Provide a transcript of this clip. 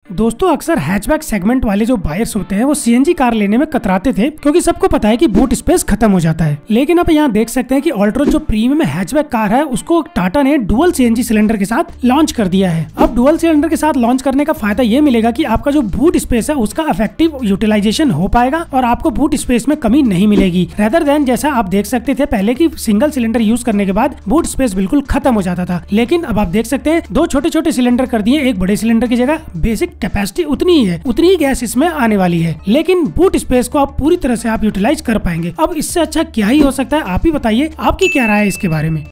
दोस्तों अक्सर hatchback segment वाले जो बायर्स होते हैं वो सीएनजी कार लेने में कतराते थे क्योंकि सबको पता है कि बूट स्पेस खत्म हो जाता है। लेकिन अब यहाँ देख सकते हैं कि ऑल्ट्रोज जो प्रीमियम हैचबैक कार है उसको टाटा ने डुअल सीएनजी सिलेंडर के साथ लॉन्च कर दिया है। अब डुअल सिलेंडर के साथ लॉन्च करने का फायदा ये मिलेगा कि आपका जो बूट स्पेस है उसका इफेक्टिव यूटिलाइजेशन हो पाएगा और आपको बूट स्पेस में कमी नहीं मिलेगी। रेदर देन जैसा आप देख सकते थे पहले की सिंगल सिलेंडर यूज करने के बाद बूट स्पेस बिल्कुल खत्म हो जाता था, लेकिन अब आप देख सकते हैं दो छोटे छोटे सिलेंडर कर दिए एक बड़े सिलेंडर की जगह। बेसिक कैपेसिटी उतनी ही है, उतनी ही गैस इसमें आने वाली है, लेकिन बूट स्पेस को आप पूरी तरह से आप यूटिलाइज कर पाएंगे। अब इससे अच्छा क्या ही हो सकता है, आप ही बताइए आपकी क्या राय है इसके बारे में।